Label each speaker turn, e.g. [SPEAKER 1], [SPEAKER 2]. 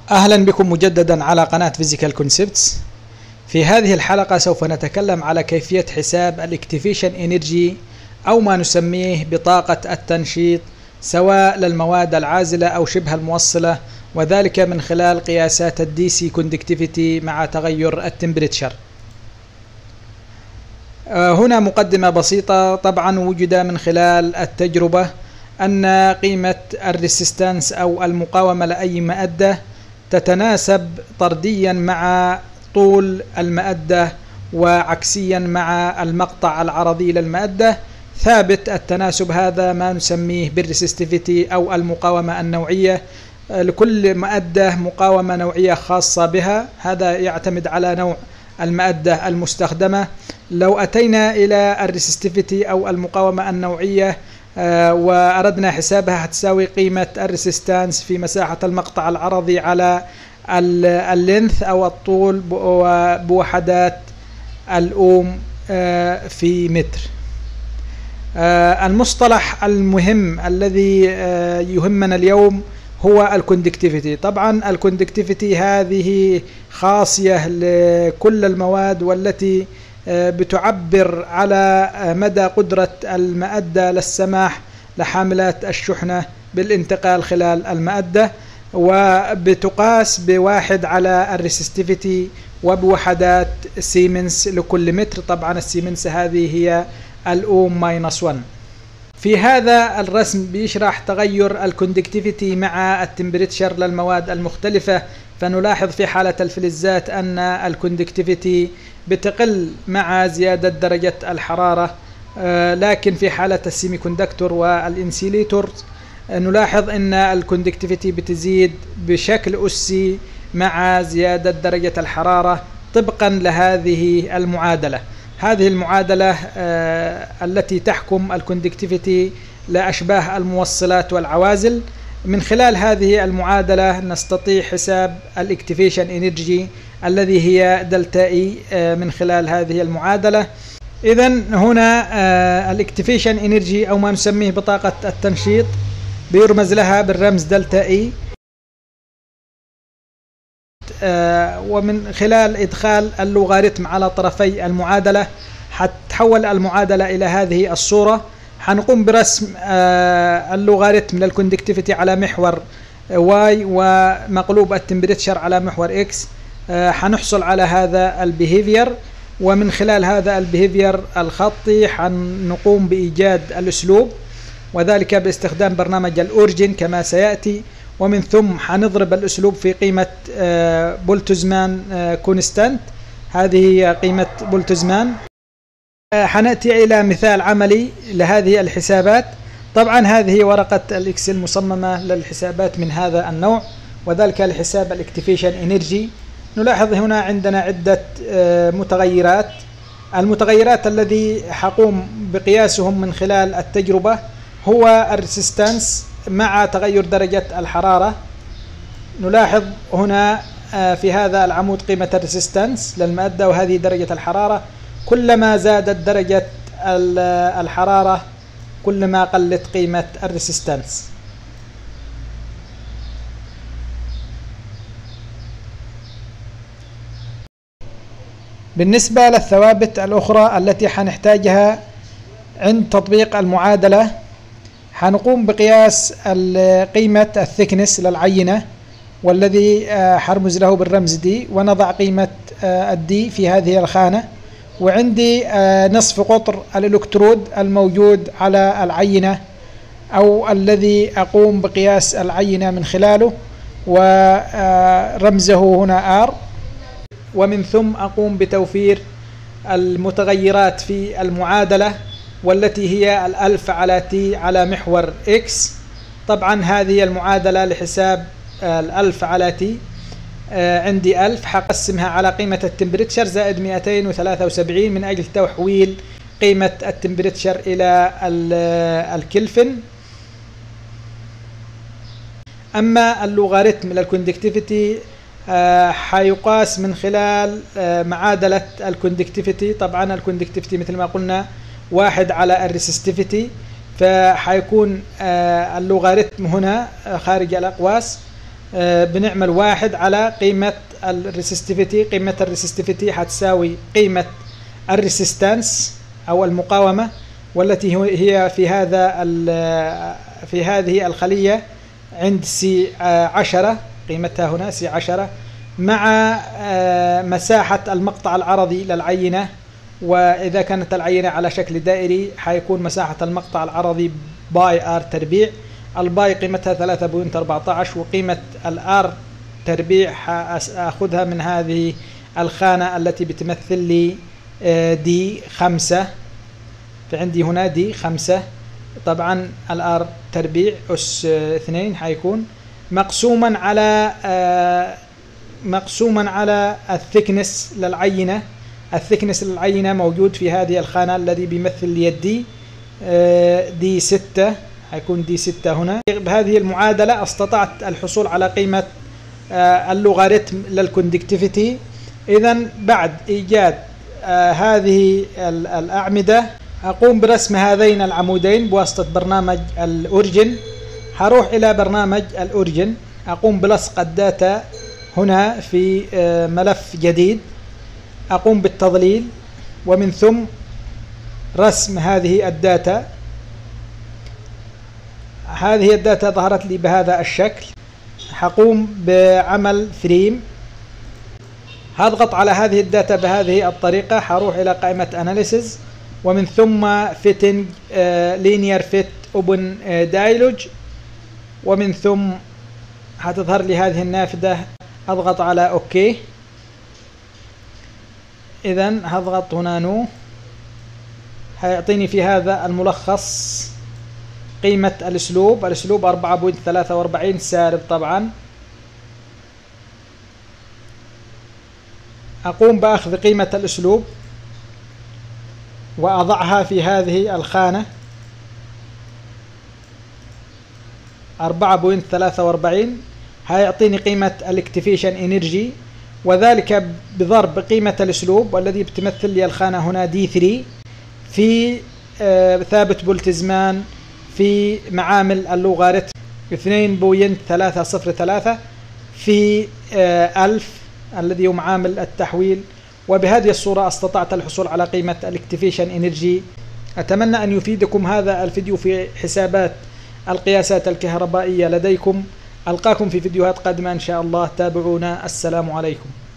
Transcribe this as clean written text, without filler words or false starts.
[SPEAKER 1] أهلا بكم مجددا على قناة Physical Concepts. في هذه الحلقة سوف نتكلم على كيفية حساب الاكتيفيشن انرجي أو ما نسميه بطاقة التنشيط سواء للمواد العازلة أو شبه الموصلة، وذلك من خلال قياسات الدي سي conductivity مع تغير التمبريتشر. هنا مقدمة بسيطة. طبعا وجد من خلال التجربة أن قيمة الريسيستانس أو المقاومة لأي مادة تتناسب طرديا مع طول المادة وعكسيا مع المقطع العرضي للمادة. ثابت التناسب هذا ما نسميه بالريسيستيفيتي أو المقاومة النوعية. لكل مادة مقاومة نوعية خاصة بها، هذا يعتمد على نوع المادة المستخدمة. لو أتينا إلى الريسيستيفيتي أو المقاومة النوعية وأردنا حسابها، هتساوي قيمة الريسيستانس في مساحة المقطع العرضي على اللينث أو الطول بوحدات الأوم في متر. المصطلح المهم الذي يهمنا اليوم هو الكوندكتيفيتي. طبعا الكوندكتيفيتي هذه خاصية لكل المواد والتي بتعبر على مدى قدرة المادة للسماح لحاملات الشحنة بالانتقال خلال المادة، وبتقاس بواحد على الريسيستيفيتي وبوحدات سيمنز لكل متر. طبعا السيمنز هذه هي الأوم ماينس 1. في هذا الرسم بيشرح تغير الكوندكتيفيتي مع التمبريتشر للمواد المختلفة. فنلاحظ في حالة الفلزات أن الكوندكتيفيتي بتقل مع زيادة درجة الحرارة، لكن في حالة السيمي كوندكتور والإنسيليتور نلاحظ أن الكوندكتيفيتي بتزيد بشكل أسي مع زيادة درجة الحرارة طبقا لهذه المعادلة. هذه المعادلة التي تحكم الكوندكتيفيتي لأشباه الموصلات والعوازل. من خلال هذه المعادلة نستطيع حساب الاكتيفيشن انرجي الذي هي دلتا اي من خلال هذه المعادلة. إذن هنا الاكتيفيشن انرجي أو ما نسميه بطاقة التنشيط بيرمز لها بالرمز دلتا اي، ومن خلال إدخال اللوغاريتم على طرفي المعادلة حتتحول المعادلة إلى هذه الصورة. حنقوم برسم اللوغاريتم للكوندكتيفيتي على محور واي ومقلوب التمبريتشر على محور اكس. حنحصل على هذا البيهيفير، ومن خلال هذا البيهيفير الخطي حنقوم بإيجاد الأسلوب، وذلك باستخدام برنامج الأورجين كما سيأتي. ومن ثم حنضرب الأسلوب في قيمة بولتزمان كونستانت، هذه هي قيمة بولتزمان. حنأتي إلى مثال عملي لهذه الحسابات. طبعا هذه ورقة الإكسل مصممة للحسابات من هذا النوع، وذلك لحساب الاكتيفيشن انرجي. نلاحظ هنا عندنا عدة متغيرات. المتغيرات الذي حقوم بقياسهم من خلال التجربة هو الريسيستانس مع تغير درجة الحرارة. نلاحظ هنا في هذا العمود قيمة الريسيستانس للمادة وهذه درجة الحرارة. كلما زادت درجة الحرارة كلما قلت قيمة الريسيستانس. بالنسبة للثوابت الأخرى التي حنحتاجها عند تطبيق المعادلة، حنقوم بقياس قيمة الثيكنس للعينة والذي حرمز له بالرمز دي، ونضع قيمة الدي في هذه الخانة. وعندي نصف قطر الإلكترود الموجود على العينة أو الذي أقوم بقياس العينة من خلاله، ورمزه هنا R. ومن ثم أقوم بتوفير المتغيرات في المعادلة والتي هي الألف على تي على محور إكس. طبعا هذه المعادلة لحساب الألف على تي. عندي 1000 حقسمها على قيمة التمبريتشر زائد 273 من أجل تحويل قيمة التمبريتشر إلى الكلفن. أما اللوغاريتم للكوندكتيفيتي حيقاس من خلال معادلة الكوندكتيفيتي. طبعا الكوندكتيفيتي مثل ما قلنا واحد على الريسيستيفيتي، فحيكون اللوغاريتم هنا خارج الأقواس بنعمل 1 على قيمة الريسستيفيتي. قيمة الريسستيفيتي هتساوي قيمة الريسيستانس أو المقاومة، والتي هي في هذه الخلية عند C10، قيمتها هنا C10، مع مساحة المقطع العرضي للعينة. وإذا كانت العينة على شكل دائري حيكون مساحة المقطع العرضي باي R تربيع. الباي قيمتها 3.14، وقيمة الآر تربيع أخذها من هذه الخانة التي بتمثل لي دي 5. فعندي هنا دي 5. طبعا الآر تربيع أس 2 حيكون مقسوما على الثكنس للعينة. الثكنس للعينة موجود في هذه الخانة الذي بيمثل لي الدي دي 6، حيكون دي 6 هنا. بهذه المعادلة استطعت الحصول على قيمة اللوغاريتم للكوندكتيفيتي. إذن بعد إيجاد هذه الأعمدة أقوم برسم هذين العمودين بواسطة برنامج الأوريجن. هروح إلى برنامج الأوريجن، أقوم بلصق الداتا هنا في ملف جديد، أقوم بالتظليل ومن ثم رسم هذه الداتا. هذه الداتا ظهرت لي بهذا الشكل. هقوم بعمل فريم، هضغط على هذه الداتا بهذه الطريقة. هروح إلى قائمة أناليسيز ومن ثم فيتنج لينير فيت اوبن دايلوج، ومن ثم هتظهر لي هذه النافذة. اضغط على اوكي. اذا هضغط هنا نو، هيعطيني في هذا الملخص قيمة الاسلوب 4.43 سالب. طبعا اقوم باخذ قيمة الاسلوب واضعها في هذه الخانة 4.43. هيعطيني قيمة الاكتيفيشن انرجي، وذلك بضرب قيمة الاسلوب والذي بتمثل لي الخانة هنا دي 3 في ثابت بولتزمان في معامل اللوغاريتم 2.303 في 1000 الذي هو معامل التحويل. وبهذه الصورة استطعت الحصول على قيمة الاكتيفيشن انرجي. أتمنى أن يفيدكم هذا الفيديو في حسابات القياسات الكهربائية لديكم. ألقاكم في فيديوهات قادمة إن شاء الله. تابعونا. السلام عليكم.